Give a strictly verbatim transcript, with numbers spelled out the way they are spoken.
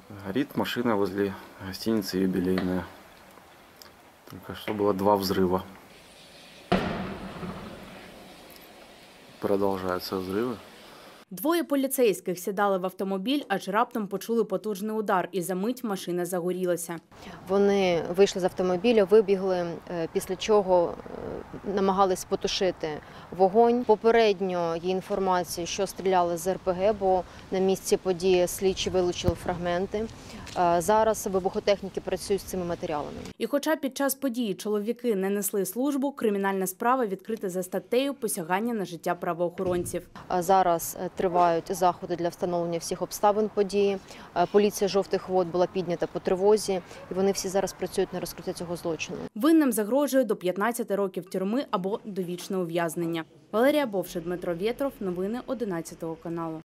Горит машина возле гостиницы «Юбилейная». Только что было два взрыва. Продолжаются взрывы. Двоє поліцейських сідали в автомобіль, аж раптом почули потужний удар, і за мить машина загорілася. Вони вийшли з автомобіля, вибігли, після чого намагались потушити вогонь. Попередньо є інформація, що стріляли з ер пе ге, бо на місці події слідчі вилучили фрагменти. Зараз вибухотехніки працюють з цими матеріалами. І хоча під час події чоловіки не несли службу, кримінальна справа відкрита за статтею «Посягання на життя правоохоронців». Зараз тривають заходи для встановлення всіх обставин події. Поліція «Жовтих вод» була піднята по тривозі, і вони всі зараз працюють на розкриття цього злочину. Винним загрожує до п'ятнадцяти років тюрми або довічне ув'язнення. Валерія Бовша, Дмитро Вєтров. Новини одинадцятого каналу.